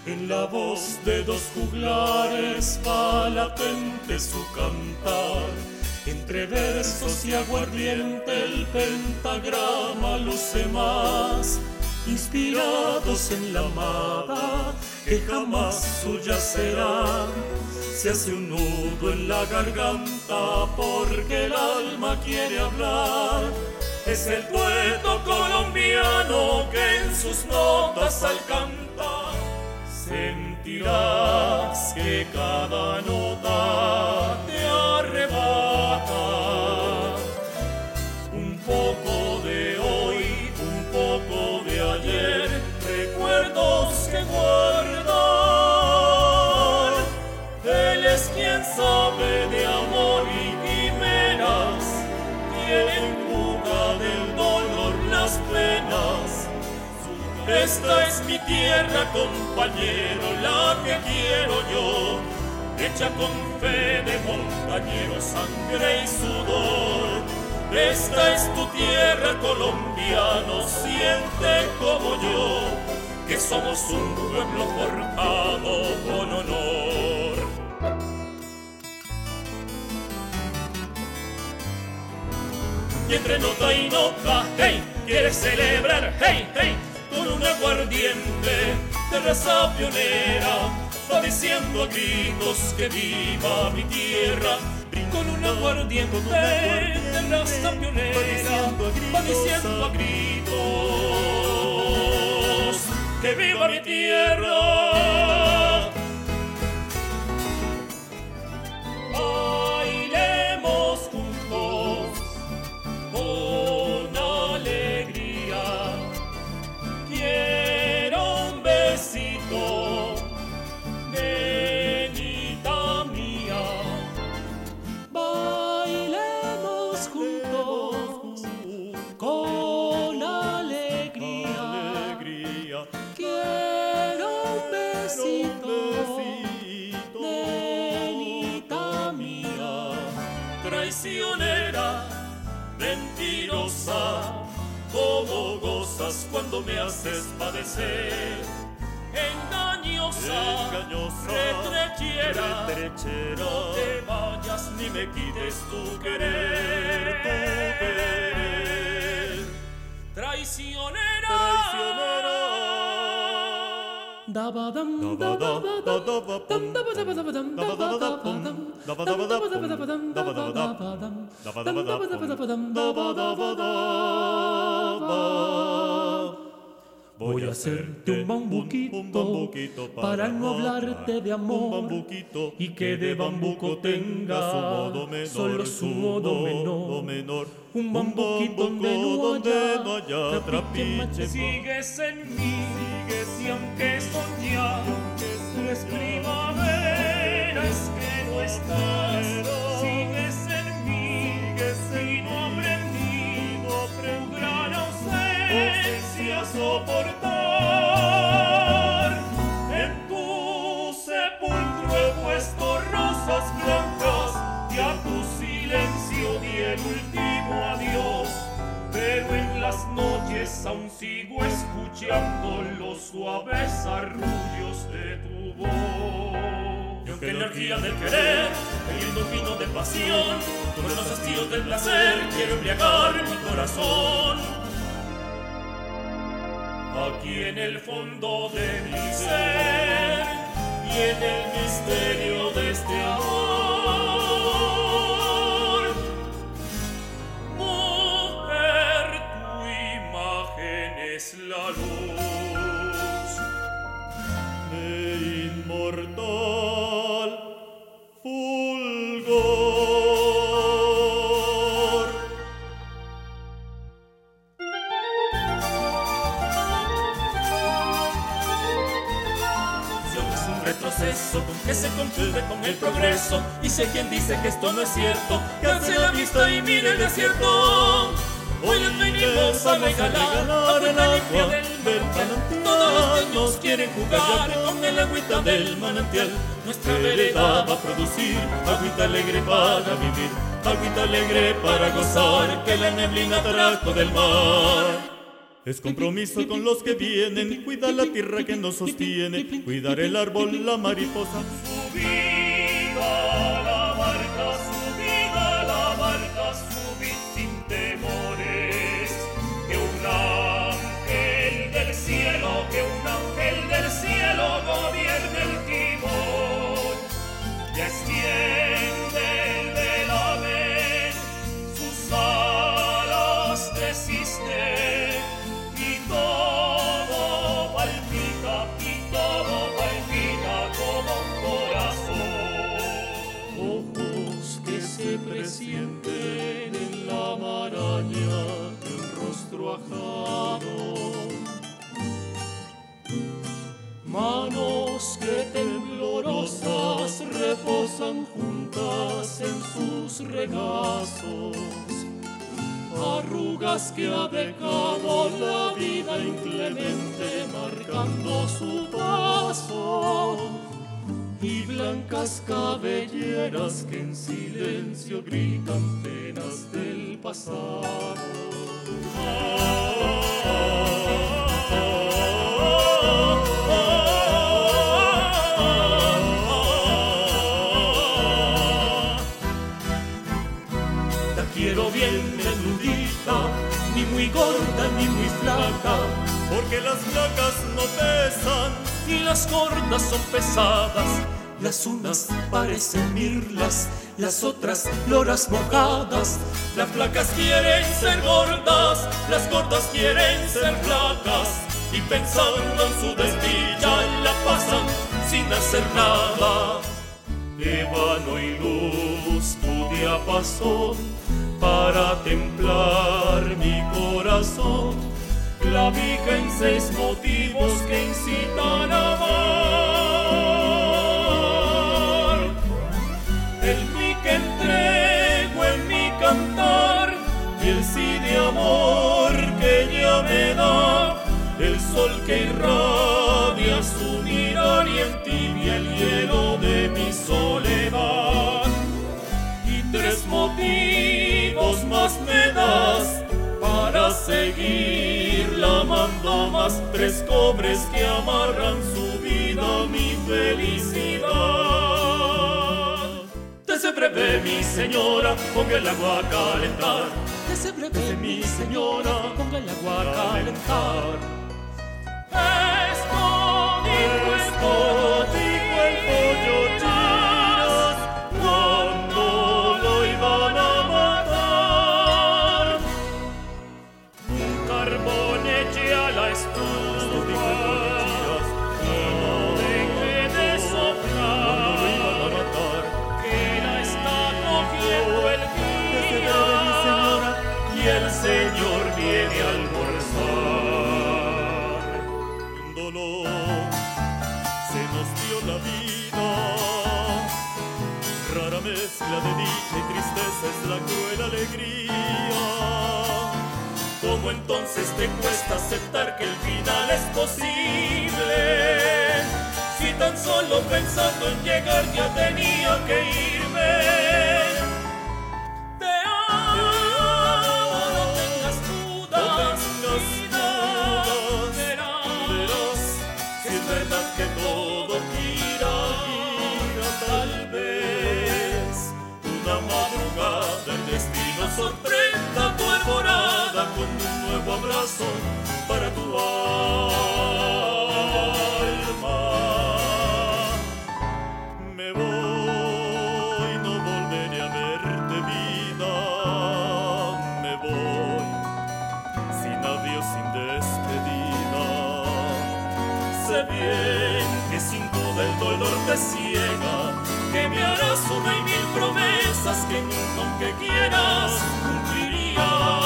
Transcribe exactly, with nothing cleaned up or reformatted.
En la voz de dos juglares va latente su cantar. Entre versos y aguardiente el pentagrama luce más. Inspirados en la amada que jamás suya será, se hace un nudo en la garganta porque el alma quiere hablar. Es el poeta colombiano que en sus notas al cantar sentirás que cada nota te arrebata un poco de hoy, un poco de ayer, recuerdos que guardar. Él es quien sabe de amor y quimeras, quien enjuga del dolor las penas. Esta es mi tierra, compañero, la que quiero yo, hecha con fe de montañero, sangre y sudor. Esta es tu tierra, colombiano, siente como yo, que somos un pueblo forjado con honor. Y entre nota y nota, hey, quieres celebrar, hey, hey, con un aguardiente de raza pionera, va diciendo a gritos que viva mi tierra. Con un aguardiente de raza pionera, va diciendo a gritos que viva mi tierra. Bailemos juntos con alegría. Quiero un besito, nenita mía. Bailemos juntos con alegría. Quiero un besito, nenita mía. Traicionera, mentirosa, cómo gozas cuando me haces padecer. Engañosa, Engañosa retrechera, retrechera, no te vayas ni me quites tu querer, tu querer. Traicionera, traicionera. Dabadam, dabadam, dabadam, dabadam, dabadam. Voy a hacerte un bambuquito para no hablarte de amor y que de bambuco tenga solo su modo menor. Un bambuquito donde no haya trapiche. Sigues en mí, y aunque son ya es primavera, es que no estás. Sigues en mí y no aprendido un gran ausencia soportar. En tu sepulcro he puesto rosas blancas y a tu silencio di el último adiós. Pero en las noches aún sigo escuchando los suaves arrullos de tu voz. Y aunque energía del querer, bebiendo un vino de pasión, con los hastíos del placer quiero embriagar mi corazón. Aquí en el fondo de mi ser y en el misterio de este amor, mujer, tu imagen es la luz de inmortal fulgor. Retroceso que se confunde con el progreso, y si hay quien dice que esto no es cierto, que alce la vista y mire el desierto. Hoy les venimos a regalar agüita limpia del manantial. Todos los niños quieren jugar con el agüita del manantial. Nuestra vereda va a producir agüita alegre para vivir, agüita alegre para gozar, que la neblina trajo del mar. Es compromiso con los que vienen, cuidar la tierra que nos sostiene, cuidar el árbol, la mariposa. Subida a la barca, subida a la barca, subid sin temores. Que un ángel del cielo, que un ángel del cielo gobierne el timón. Ya extiende el velamen, sus alas desisten. Presienten en la maraña de un rostro ajado, manos que temblorosas reposan juntas en sus regazos, arrugas que ha dejado la vida inclemente marcando su paso, y blancas cabelleras que en silencio gritan penas del pasado. La quiero bien menudita, ni muy gorda ni muy flaca, porque las flacas no pesan y las gordas son pesadas. Las unas parecen mirlas, las otras loras mojadas. Las flacas quieren ser gordas, las gordas quieren ser flacas, y pensando en su destilla la pasan sin hacer nada. De vano y luz tu diapasón para templar mi corazón. Clavica en seis motivos que incitan a amar. El mi que entrego en mi cantar, y el sí de amor que ella me da. El sol que irradia su mirar y entibia el hielo de mi soledad. Y tres motivos más me das para seguirla amando más, tres cobres que amarran su vida, mi felicidad. Desde breve, mi señora, ponga el agua a calentar. Desde breve, mi señora, ponga el agua a calentar. Esto dijo, esto dijo el pollo Chiras cuando lo iban a matar. Un carbón eche a la estufa y no deje de soplar, que la está cogiendo el día y el Señor viene a almorzar. Un dolor se nos dio la vida, rara mezcla de dicha y tristeza es la cruel alegría. ¿Cómo entonces te cuesta aceptar que el final es posible? Si tan solo pensando en llegar ya tenía que irme. Te amo, no tengas dudas, verás que es verdad que todo gira, gira tal vez. Una madrugada el destino sorprenda tu alborada con un nuevo abrazo para tu alma. Me voy, no volveré a verte vida. Me voy, sin adiós, sin despedida. Sé bien que sin duda el dolor te ciega, que me harás una y mil promesas que nunca aunque quieras cumplirías.